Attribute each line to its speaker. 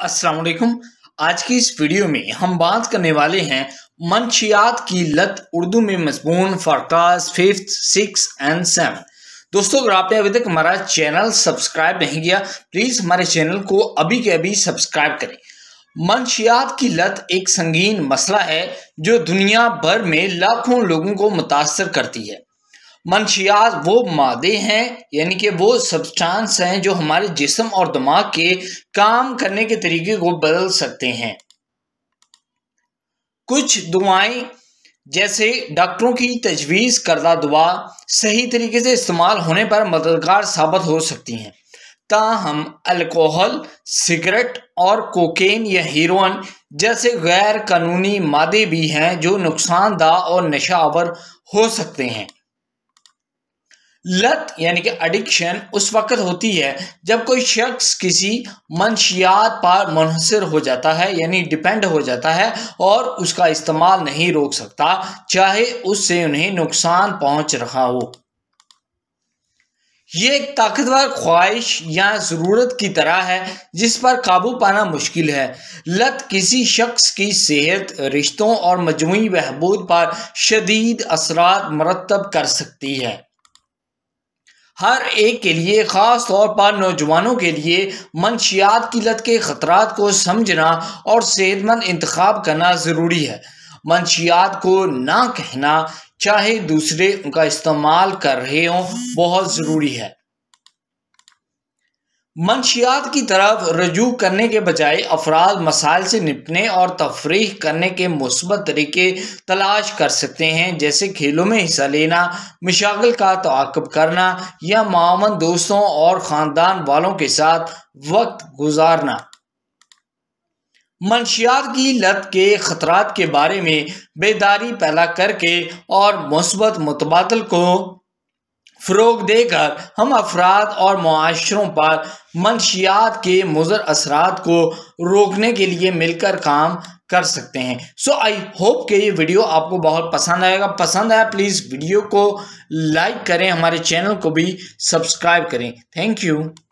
Speaker 1: अस्सलाम वालेकुम। आज की इस वीडियो में हम बात करने वाले हैं मंशियात की लत उर्दू में मज़मून for class 5th, 6th and 7। दोस्तों, अगर आपने अभी तक हमारा चैनल सब्सक्राइब नहीं किया, प्लीज़ हमारे चैनल को अभी के अभी सब्सक्राइब करें। मंशियात की लत एक संगीन मसला है जो दुनिया भर में लाखों लोगों को मुतासर करती है। मंशियात वो मादे हैं, यानी कि वो सब्सटेंस हैं जो हमारे जिस्म और दिमाग के काम करने के तरीके को बदल सकते हैं। कुछ दवाएं जैसे डॉक्टरों की तजवीज़ करदा दवा सही तरीके से इस्तेमाल होने पर मददगार साबित हो सकती हैं। ताहम अल्कोहल, सिगरेट और कोकेन या हेरोइन जैसे गैर कानूनी मादे भी हैं जो नुकसानदा और नशावर हो सकते हैं। लत यानी कि एडिक्शन उस वक्त होती है जब कोई शख्स किसी मंशियात पर मुनहसर हो जाता है, यानी डिपेंड हो जाता है और उसका इस्तेमाल नहीं रोक सकता, चाहे उससे उन्हें नुकसान पहुंच रहा हो। ये एक ताकतवर ख्वाहिश या ज़रूरत की तरह है जिस पर काबू पाना मुश्किल है। लत किसी शख्स की सेहत, रिश्तों और मजमूई बहबूद पर शदीद असरात मरतब कर सकती है। हर एक के लिए, ख़ास तौर पर नौजवानों के लिए, मंशियात की लत के ख़तरात को समझना और सेहतमंद इंतखाब करना ज़रूरी है। मंशियात को ना कहना, चाहे दूसरे उनका इस्तेमाल कर रहे हों, बहुत ज़रूरी है। मंशियात की तरफ रजू करने के बजाय अफराद मसाइल से निपटने और तफरीह करने के मुस्बत तरीके तलाश कर सकते हैं, जैसे खेलों में हिस्सा लेना, मशागिल का ताक़ुब करना या मामून दोस्तों और ख़ानदान वालों के साथ वक्त गुजारना। मंशियात की लत के ख़तरात के बारे में बेदारी पैदा करके और मुस्बत मुतबादल को फ़रोग़ देकर हम अफराद और मुआशरों पर मंशियात के मुज़र असरात को रोकने के लिए मिलकर काम कर सकते हैं। सो आई होप कि ये वीडियो आपको बहुत पसंद आएगा। पसंद आया प्लीज़ वीडियो को लाइक करें, हमारे चैनल को भी सब्सक्राइब करें। Thank you.